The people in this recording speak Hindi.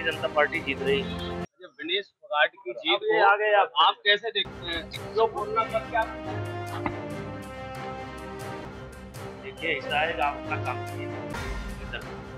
भारतीय जनता पार्टी जीत रही है। विनेश फोगाट की जीत को आ गए आप कैसे देखते हैं? जो बोलना सब क्या देखिए, ऐसा है आप अपना काम कीजिए।